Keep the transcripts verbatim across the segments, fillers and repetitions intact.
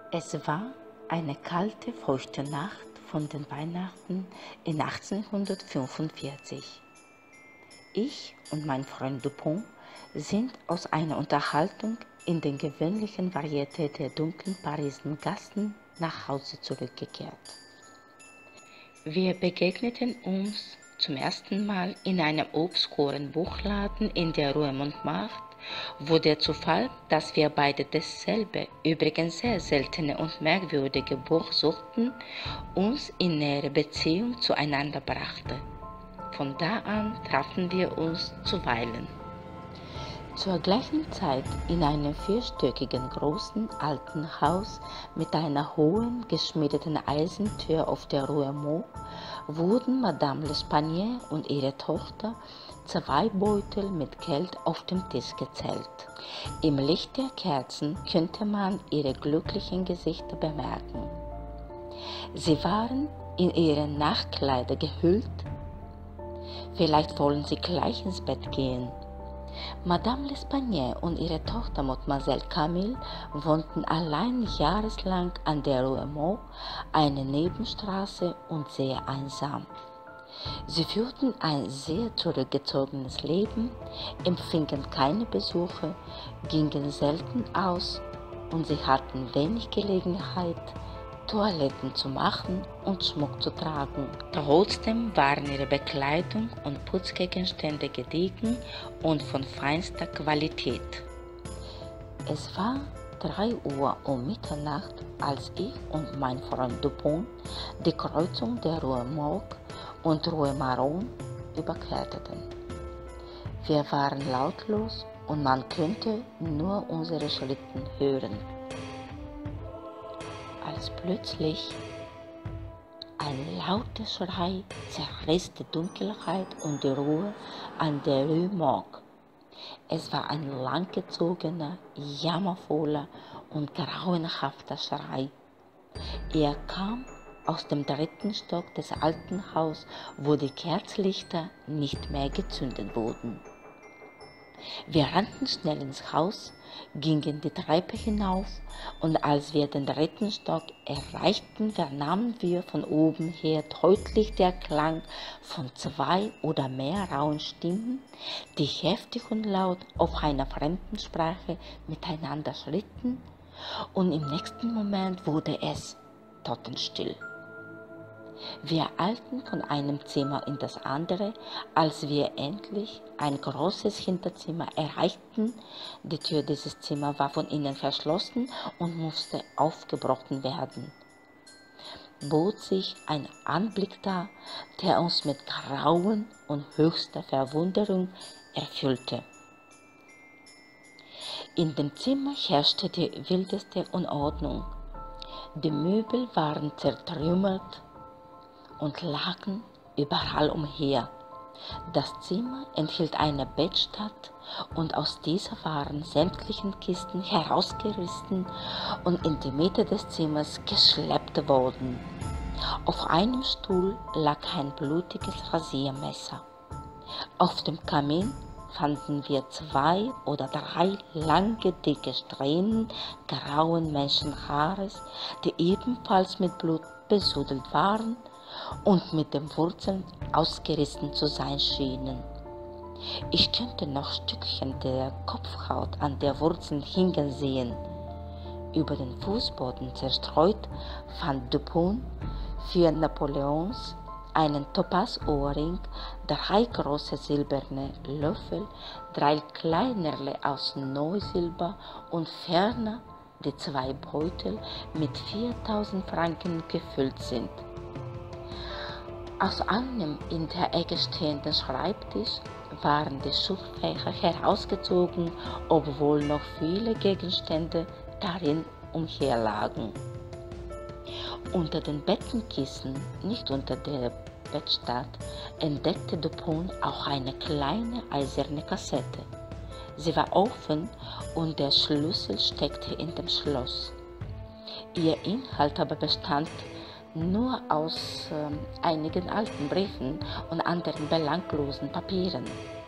Es war eine kalte, feuchte Nacht von den Weihnachten in achtzehnhundertfünfundvierzig. Ich und mein Freund Dupont sind aus einer Unterhaltung in den gewöhnlichen Varieté der dunklen Pariser Gassen nach Hause zurückgekehrt. Wir begegneten uns zum ersten Mal in einem obskuren Buchladen in der Rue Montmartre, wo der Zufall, dass wir beide dasselbe, übrigens sehr seltene und merkwürdige Buch suchten, uns in nähere Beziehung zueinander brachte. Von da an trafen wir uns zuweilen. Zur gleichen Zeit in einem vierstöckigen großen alten Haus mit einer hohen geschmiedeten Eisentür auf der Rue Meaux wurden Madame L'Espanaye und ihre Tochter zwei Beutel mit Geld auf dem Tisch gezählt. Im Licht der Kerzen könnte man ihre glücklichen Gesichter bemerken. Sie waren in ihre Nachtkleider gehüllt. Vielleicht wollen sie gleich ins Bett gehen. Madame L'Espanaye und ihre Tochter Mademoiselle Camille wohnten allein jahreslang an der Rue Meaux, eine Nebenstraße, und sehr einsam. Sie führten ein sehr zurückgezogenes Leben, empfingen keine Besuche, gingen selten aus und sie hatten wenig Gelegenheit, Toiletten zu machen und Schmuck zu tragen. Trotzdem waren ihre Bekleidung und Putzgegenstände gediegen und von feinster Qualität. Es war drei Uhr um Mitternacht, als ich und mein Freund Dupont die Kreuzung der Rue Morgue und Rue Marron überquerten. Wir waren lautlos und man könnte nur unsere Schritten hören. Als plötzlich ein lauter Schrei zerriss die Dunkelheit und die Ruhe an der Rue Morgue. Es war ein langgezogener, jammervoller und grauenhafter Schrei. Er kam aus dem dritten Stock des alten Hauses, wo die Kerzlichter nicht mehr gezündet wurden. Wir rannten schnell ins Haus, gingen die Treppe hinauf, und als wir den dritten Stock erreichten, vernahmen wir von oben her deutlich der Klang von zwei oder mehr rauen Stimmen, die heftig und laut auf einer fremden Sprache miteinander schritten, und im nächsten Moment wurde es totenstill. Wir eilten von einem Zimmer in das andere, als wir endlich ein großes Hinterzimmer erreichten. Die Tür dieses Zimmers war von innen verschlossen und musste aufgebrochen werden. Bot sich ein Anblick dar, der uns mit Grauen und höchster Verwunderung erfüllte. In dem Zimmer herrschte die wildeste Unordnung. Die Möbel waren zertrümmert und lagen überall umher. Das Zimmer enthielt eine Bettstatt, und aus dieser waren sämtliche Kisten herausgerissen und in die Mitte des Zimmers geschleppt worden. Auf einem Stuhl lag ein blutiges Rasiermesser. Auf dem Kamin fanden wir zwei oder drei lange, dicke Strähnen grauen Menschenhaares, die ebenfalls mit Blut besudelt waren und mit den Wurzeln ausgerissen zu sein schienen. Ich könnte noch Stückchen der Kopfhaut an der Wurzel hängen sehen. Über den Fußboden zerstreut fand Dupont für Napoleons einen Topazohrring, drei große silberne Löffel, drei kleinerle aus Neusilber und ferner die zwei Beutel mit viertausend Franken gefüllt sind. Aus einem in der Ecke stehenden Schreibtisch waren die Schubfächer herausgezogen, obwohl noch viele Gegenstände darin umherlagen. Unter den Bettenkissen, nicht unter der Bettstatt, entdeckte Dupont auch eine kleine eiserne Kassette. Sie war offen und der Schlüssel steckte in dem Schloss. Ihr Inhalt aber bestand nur aus äh, einigen alten Briefen und anderen belanglosen Papieren.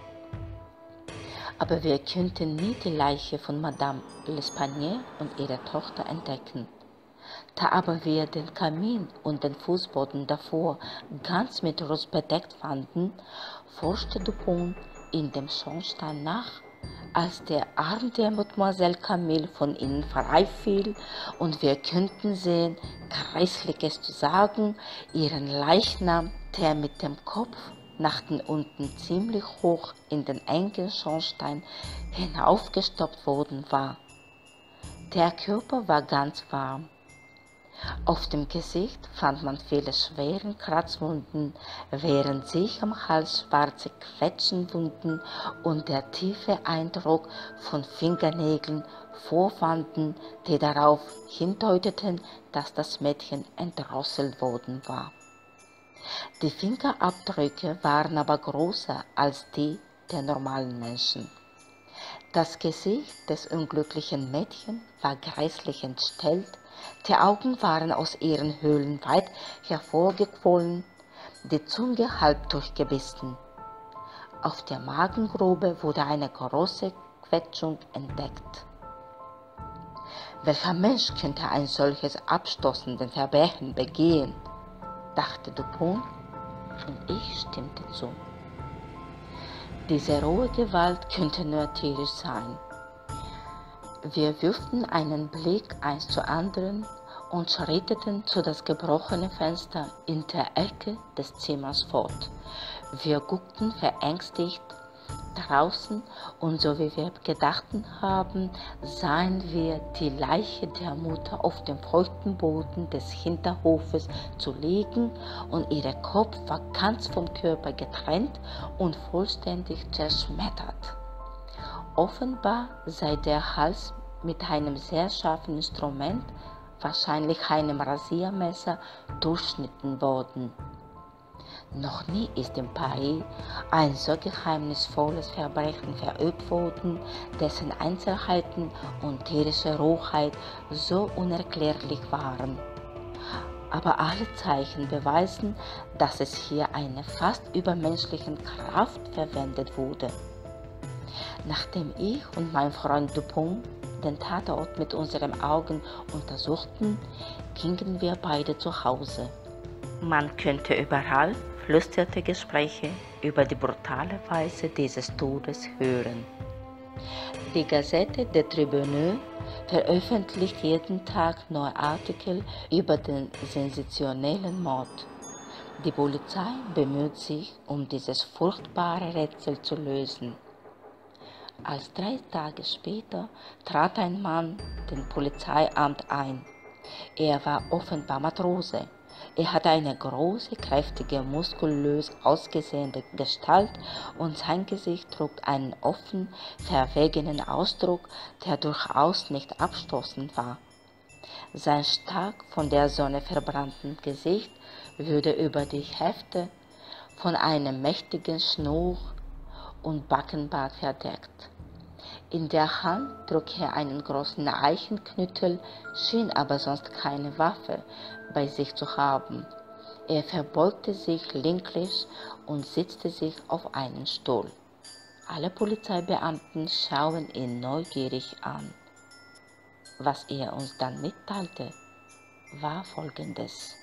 Aber wir könnten nie die Leiche von Madame L'Espanaye und ihrer Tochter entdecken. Da aber wir den Kamin und den Fußboden davor ganz mit Ruß bedeckt fanden, forschte Dupont in dem Schornstein nach, als der Arm der Mademoiselle Camille von innen frei fiel und wir könnten sehen, Gräßliches zu sagen, ihren Leichnam, der mit dem Kopf nach den unten ziemlich hoch in den engen Schornstein hinaufgestopft worden war. Der Körper war ganz warm. Auf dem Gesicht fand man viele schwere Kratzwunden, während sich am Hals schwarze Quetschenwunden und der tiefe Eindruck von Fingernägeln vorfanden, die darauf hindeuteten, dass das Mädchen erdrosselt worden war. Die Fingerabdrücke waren aber größer als die der normalen Menschen. Das Gesicht des unglücklichen Mädchens war gräßlich entstellt, die Augen waren aus ihren Höhlen weit hervorgequollen, die Zunge halb durchgebissen. Auf der Magengrube wurde eine große Quetschung entdeckt. Welcher Mensch könnte ein solches abstoßendes Verbrechen begehen, dachte Dupont, und ich stimmte zu. Diese rohe Gewalt könnte nur tierisch sein. Wir wirften einen Blick eins zu anderen und schritteten zu das gebrochene Fenster in der Ecke des Zimmers fort. Wir guckten verängstigt draußen und so wie wir gedachten haben, sahen wir die Leiche der Mutter auf dem feuchten Boden des Hinterhofes zu liegen und ihr Kopf war ganz vom Körper getrennt und vollständig zerschmettert. Offenbar sei der Hals mit einem sehr scharfen Instrument, wahrscheinlich einem Rasiermesser, durchschnitten worden. Noch nie ist in Paris ein so geheimnisvolles Verbrechen verübt worden, dessen Einzelheiten und tierische Rohheit so unerklärlich waren. Aber alle Zeichen beweisen, dass es hier eine fast übermenschliche Kraft verwendet wurde. Nachdem ich und mein Freund Dupont den Tatort mit unseren Augen untersuchten, gingen wir beide zu Hause. Man könnte überall flüsterte Gespräche über die brutale Weise dieses Todes hören. Die Gazette des Tribunaux veröffentlicht jeden Tag neue Artikel über den sensationellen Mord. Die Polizei bemüht sich, um dieses furchtbare Rätsel zu lösen. Als drei Tage später trat ein Mann den Polizeiamt ein. Er war offenbar Matrose. Er hatte eine große, kräftige, muskulös ausgesehene Gestalt und sein Gesicht trug einen offen, verwegenen Ausdruck, der durchaus nicht abstoßend war. Sein stark von der Sonne verbranntes Gesicht wurde über die Hälfte von einem mächtigen Schnurr und Backenbart verdeckt. In der Hand trug er einen großen Eichenknüttel, schien aber sonst keine Waffe bei sich zu haben. Er verbeugte sich linklich und setzte sich auf einen Stuhl. Alle Polizeibeamten schauen ihn neugierig an. Was er uns dann mitteilte, war Folgendes.